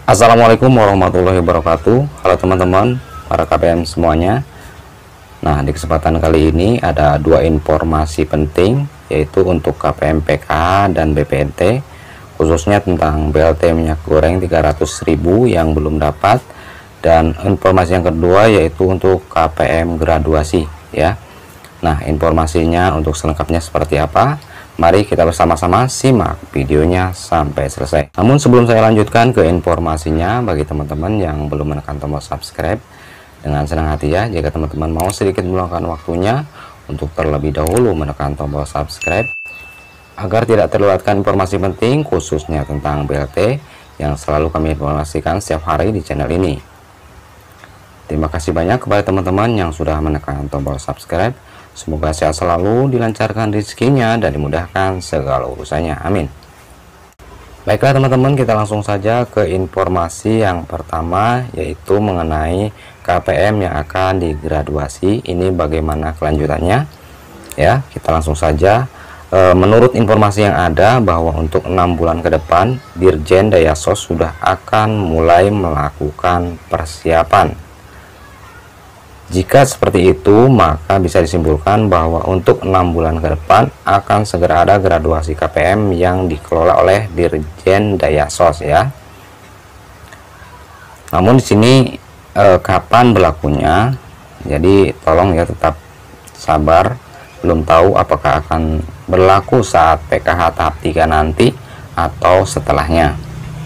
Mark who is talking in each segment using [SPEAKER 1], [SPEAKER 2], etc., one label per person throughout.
[SPEAKER 1] Assalamualaikum warahmatullahi wabarakatuh. Halo teman-teman, para KPM semuanya. Nah, di kesempatan kali ini ada dua informasi penting, yaitu untuk KPM PKH dan BPNT, khususnya tentang BLT minyak goreng 300.000 yang belum dapat, dan informasi yang kedua yaitu untuk KPM graduasi ya. Nah, informasinya untuk selengkapnya seperti apa? Mari kita bersama-sama simak videonya sampai selesai. Namun sebelum saya lanjutkan ke informasinya, bagi teman-teman yang belum menekan tombol subscribe, dengan senang hati ya, jika teman-teman mau sedikit meluangkan waktunya untuk terlebih dahulu menekan tombol subscribe, agar tidak terlewatkan informasi penting khususnya tentang BLT yang selalu kami informasikan setiap hari di channel ini. Terima kasih banyak kepada teman-teman yang sudah menekan tombol subscribe. Semoga sehat selalu, dilancarkan rezekinya, dan dimudahkan segala urusannya. Amin. Baiklah teman-teman, kita langsung saja ke informasi yang pertama, yaitu mengenai KPM yang akan digraduasi. Ini bagaimana kelanjutannya? Ya, kita langsung saja. Menurut informasi yang ada, bahwa untuk 6 bulan ke depan, Dirjen Dayasos sudah akan mulai melakukan persiapan. Jika seperti itu, maka bisa disimpulkan bahwa untuk 6 bulan ke depan akan segera ada graduasi KPM yang dikelola oleh Dirjen Dayasos ya. Namun di sini kapan berlakunya? Jadi tolong ya tetap sabar. Belum tahu apakah akan berlaku saat PKH tahap 3 nanti atau setelahnya.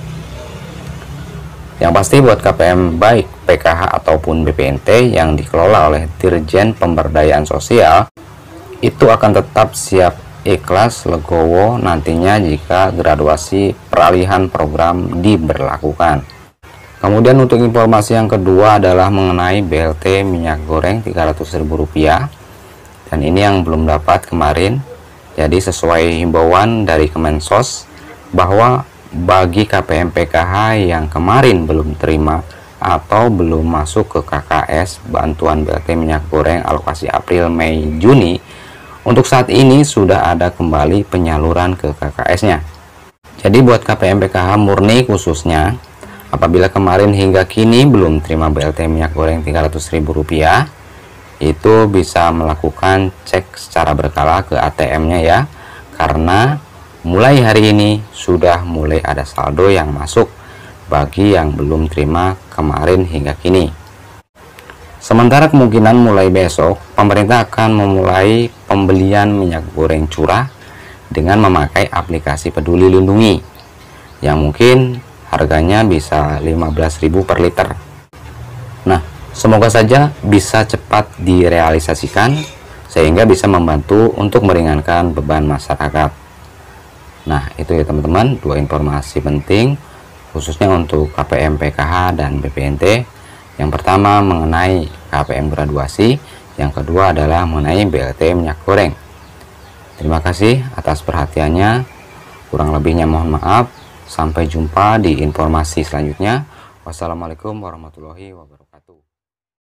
[SPEAKER 1] Yang pasti buat KPM baik PKH ataupun BPNT yang dikelola oleh Dirjen Pemberdayaan Sosial, itu akan tetap siap ikhlas legowo nantinya jika graduasi peralihan program diberlakukan. Kemudian untuk informasi yang kedua adalah mengenai BLT minyak goreng Rp300.000, dan ini yang belum dapat kemarin. Jadi sesuai himbauan dari Kemensos bahwa bagi KPM PKH yang kemarin belum terima atau belum masuk ke KKS bantuan BLT minyak goreng alokasi April, Mei, Juni, untuk saat ini sudah ada kembali penyaluran ke KKS-nya. Jadi buat KPM PKH murni khususnya, apabila kemarin hingga kini belum terima BLT minyak goreng Rp300.000, itu bisa melakukan cek secara berkala ke ATM-nya ya, karena mulai hari ini sudah mulai ada saldo yang masuk bagi yang belum terima kemarin hingga kini. Sementara kemungkinan mulai besok pemerintah akan memulai pembelian minyak goreng curah dengan memakai aplikasi Peduli Lindungi yang mungkin harganya bisa 15.000 per liter. Nah, semoga saja bisa cepat direalisasikan sehingga bisa membantu untuk meringankan beban masyarakat. Nah, itu ya teman-teman, dua informasi penting khususnya untuk KPM PKH dan BPNT. Yang pertama mengenai KPM graduasi, yang kedua adalah mengenai BLT minyak goreng. Terima kasih atas perhatiannya. Kurang lebihnya mohon maaf. Sampai jumpa di informasi selanjutnya. Wassalamualaikum warahmatullahi wabarakatuh.